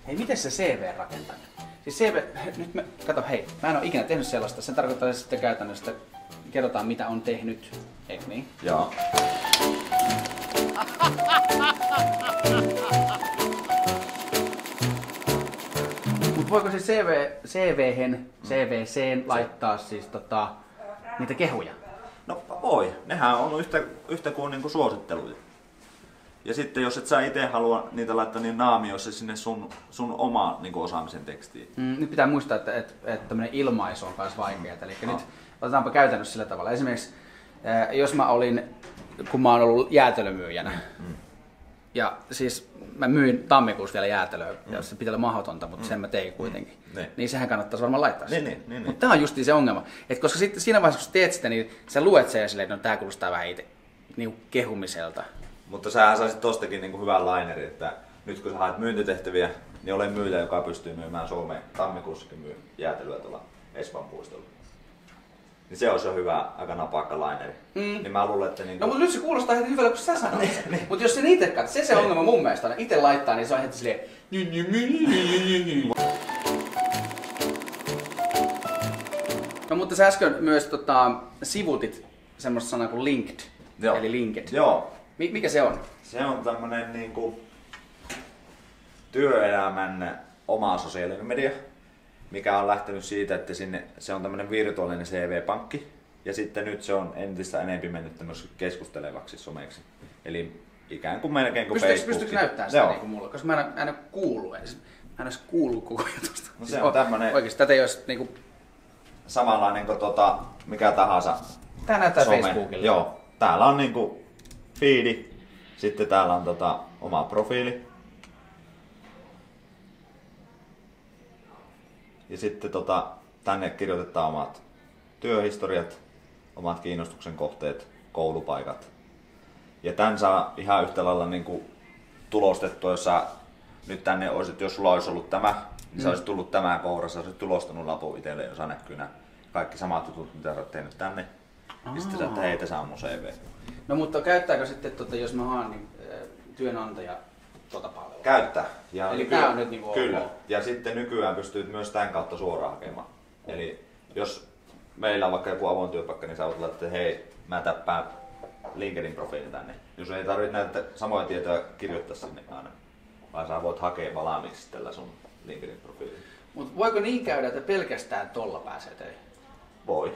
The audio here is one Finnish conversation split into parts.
Hei, miten se CV rakentaminen? Siis CV, nyt kato hei, mä en oo ikinä tehnyt sellaista. Se tarkoittaa sitten käytännössä, että kerrotaan mitä on tehnyt, eikö niin? Joo. Mut voiko siis CV:hen laittaa siis niitä kehuja? No voi. Nehän on yhtä kuin niinku suositteluja. Ja sitten jos et sä itse halua niitä laittaa, niin naamio se sinne sun omaan niinku osaamisen tekstiin. Nyt pitää muistaa, että tämmönen ilmaisu on myös vaikeaa. Eli nyt otetaanpa käytännössä sillä tavalla. Esimerkiksi jos kun mä oon ollut jäätelömyyjänä, ja siis mä myin tammikuussa vielä jäätelöä, ja se pitää olla mahdotonta, mutta sen mä tein kuitenkin. Niin sehän kannattaisi varmaan laittaa sitä. Mutta tää on justiin se ongelma. Et koska sitten siinä vaiheessa, kun teet sitä, niin sä luet sen ja silleen, että no, tää kuulostaa vähän itse niin kehumiselta. Mutta sähän saisit tostakin niinku hyvän lainerin, että nyt kun sä haet myyntitehtäviä, niin olen myyjä, joka pystyy myymään Suomeen. Tammikuussakin myy jäätelöä tuolla Espan puistolla. Niin se olisi jo hyvä, aika napakka laineri. Niin mä luulen, että niinku... No mutta nyt se kuulostaa heti hyvältä, kun sä sanoit sen. Mutta jos sen itse katsoo, se ongelma mun mielestä on, itse laittaa, niin se on heti silleen... No mutta sä äsken myös sivutit semmoista sanaa kuin linked, Joo. eli linked. Joo. Mikä se on? Se on tämmönen niinku työelämän oma sosiaalinen media, mikä on lähtenyt siitä, että se on tämmönen virtuaalinen CV-pankki. Ja sitten nyt se on entistä enemmän mennyt tämmöiseksi keskustelevaksi someksi. Eli ikään kuin melkein kuin Facebook. Pystytkö näyttämään sitä niin kuin mulle? Koska mä en ole kuullut edes. Mä en edes kuullut koko jutusta. No se on tämmönen... Oikeesti tätä ei olisi niinku... Samanlainen kuin mikä tahansa Tää näyttää some. Facebookilla. Joo. Täällä on niinku feedi. Sitten täällä on oma profiili. Ja sitten tänne kirjoitetaan omat työhistoriat, omat kiinnostuksen kohteet, koulupaikat. Ja tän saa ihan yhtä lailla niinku tulostettua, jos sä nyt tänne olisit, jos sulla olisi ollut tämä, niin sä olisit tullut tämä kourassa, sä olisit tulostanut lapun itselle, jossa näkyy nämä kaikki samat jutut, mitä sä oot tehnyt tänne. Ja sitten sä, että hei, tässä on mun CV. No mutta käyttääkö sitten, jos mä haan, niin työnantaja palvelua? Käyttää. Ja eli tää on nyt niinku kyllä. ok. Ja sitten nykyään pystyt myös tämän kautta suoraan hakemaan. Eli jos meillä on vaikka joku avoin työpaikka, niin sä voit laittaa, että hei, mä täppään LinkedIn-profiilin tänne. Jos ei tarvitse näitä samoja tietoja kirjoittaa sinne aina, vaan sä voit hakea valmiiksi tällä sun LinkedIn-profiilin. Mut voiko niin käydä, että pelkästään tolla pääsee töihin? Voi.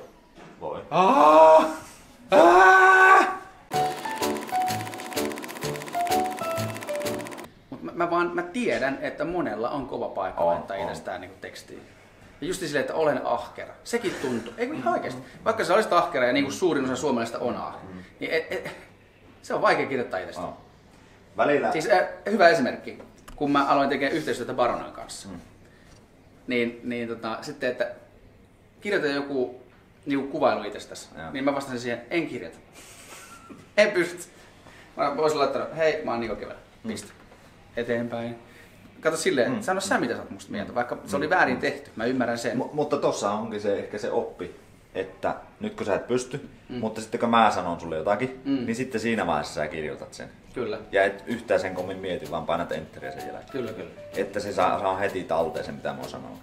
Mä tiedän, että monella on kova paikka laittaa itsestään niinku tekstiin. Ja just silleen, että olen ahkera. Sekin tuntuu. Eikö ihan oikeesti? Vaikka sä olisit ahkera ja niin kuin suurin osa suomalaisista on ahkera, niin se on vaikea kirjoittaa itsestään. Välillä... Siis hyvä esimerkki. Kun mä aloin tekemään yhteistyötä Baronan kanssa, niin sitten, että kirjoita joku niinku kuvailu itsestäsi, niin mä vastasin siihen, en kirjoita. En pysty. Mä voisin laittaa, hei, mä oon Niko Kevelä. Piste. Eteenpäin. Kato silleen, sano sä mitä sä oot musta mieltä, vaikka se oli väärin tehty, mä ymmärrän sen. Mutta tossa onkin ehkä se oppi, että nyt kun sä et pysty, mutta sitten kun mä sanon sulle jotakin, niin sitten siinä vaiheessa sä kirjoitat sen. Kyllä. Ja et yhtään sen kommin mieti, vaan painat enteriä sen jälkeen. Kyllä. Että se saa heti talteen sen, mitä mä oon sanonut.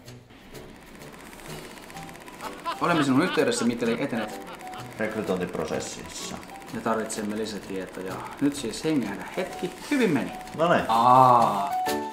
Olemme sinun yhteydessä, mikäli etenet Rekrytointiprosessissa. ja tarvitsemme lisätietoja. Nyt siis hengähdä hetki. Hyvin meni. No niin.